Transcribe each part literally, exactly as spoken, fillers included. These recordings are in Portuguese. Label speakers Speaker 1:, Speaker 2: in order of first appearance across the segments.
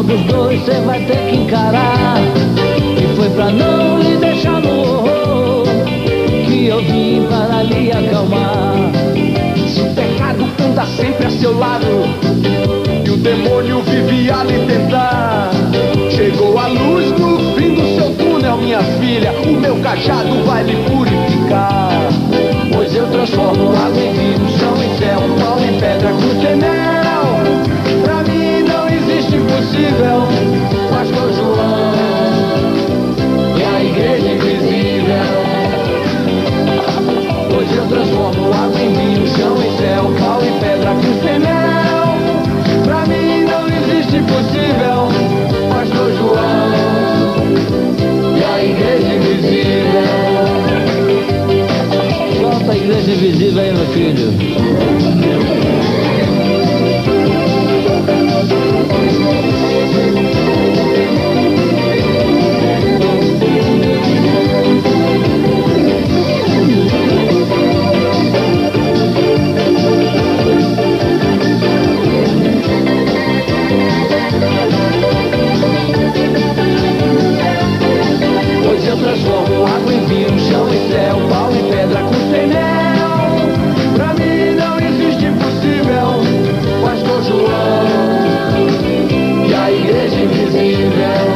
Speaker 1: dos dois cê vai ter que encarar. E foi pra não lhe deixar no horror que eu vim para lhe acalmar.
Speaker 2: Se o pecado anda sempre a seu lado e o demônio vive a lhe tentar, chegou a luz no fim do seu túnel, minha filha, o meu cajado vai lhe purificar.
Speaker 1: Pois eu transformo água em vinho, chão em céu, pau em pedra, cruz em mel. Pra mim não existe impossível, Pastor João e a igreja invisível. Pois eu transformo água em vinho, chão em céu, pau em pedra, cruz em mel. Pra mim não existe impossível, Pastor João e a igreja invisível. Solta a igreja invisível aí, meu filho. Pois eu transformo água em vinho, chão em céu, pau em pedra, cruz em mel. Pra mim não existe impossível, Pastor João e a igreja invisível.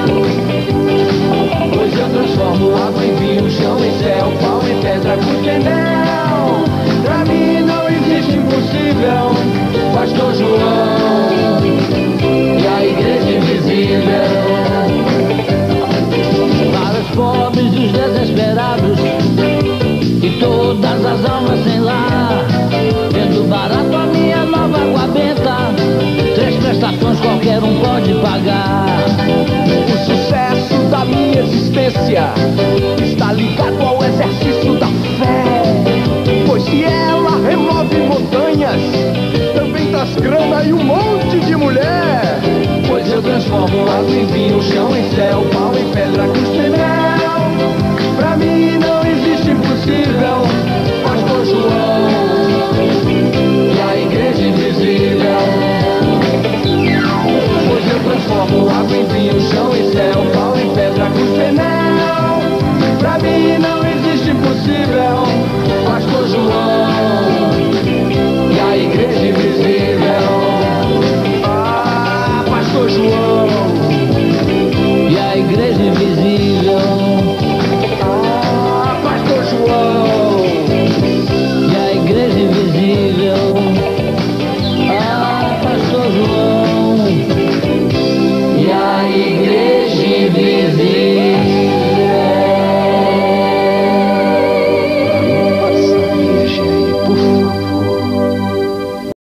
Speaker 1: Pois eu transformo água em vinho, chão em céu, pau em pedra, cruz em mel. Pra mim não existe impossível, Pastor João e a igreja invisível. Para os pobres e os desesperados e todas as almas sem lar, vendo barato a minha nova água benta, três prestações qualquer um pode pagar.
Speaker 2: O sucesso da minha existência está ligado ao exercício da fé, pois se ela remove montanhas, também traz grana e um monte de mulher.
Speaker 1: Pois eu transformo água em vinho, chão em céu, pau em pedra, cruz em mel. Pra mim não existe impossível, Pastor João e a igreja invisível. Pois eu transformo água em vinho, chão em céu, pau em pedra, cruz em mel. Pra mim não existe impossível, Pastor João e a igreja invisível.
Speaker 2: Pastor João
Speaker 1: E a igreja invisível.